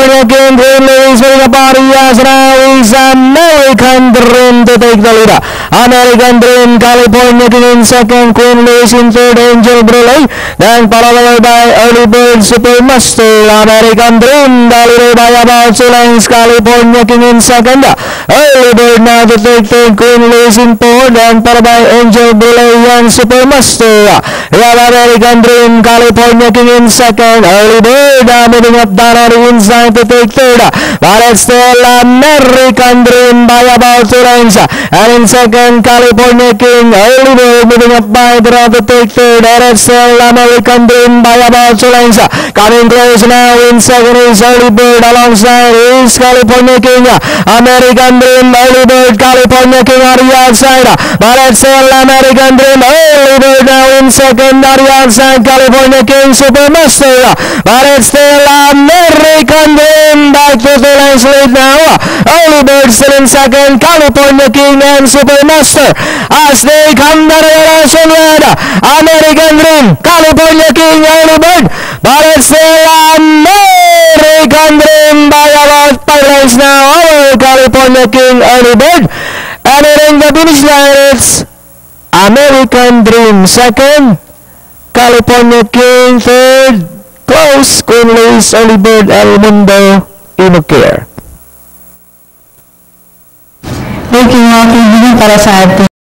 California King, Queen Louise winning up Arias. Now is American Dream to take the lead. American Dream, California King in second, Queen Louise in third, Angel Brulee. Then followed by Early Bird Supermaster. American Dream, leader by about 2 lengths. California King in second. Early Bird now to take third, Queen Louise in fourth. Then followed by Angel Brulee and Supermaster. We have American Dream, California King in second. Early Bird moving up down on the inside to take third. But it's still American Dream by about 2 lengths. And in second, California King. Early Bird moving up by the round to take third. And it's still American Dream by about 2 lengths. Coming close now in second is Early Bird. Alongside is California King. American Dream, Early Bird, California King on the outside. But it's still American Dream. Early Bird now in second on the outside. California King, Supermaster. But it's still American Dream back to 2 lengths lead now. Early Bird still in second. California King and Supermaster as they come down the last red. American Dream, California King, Early Bird. But it's still American Dream by about 5 lengths now. California King, Early Bird. And in the finish line, it's American Dream second, California King third, close, Queen Louise, Early Bird, El Mundo, Imocare. Thank you mga kaibigan para sa ating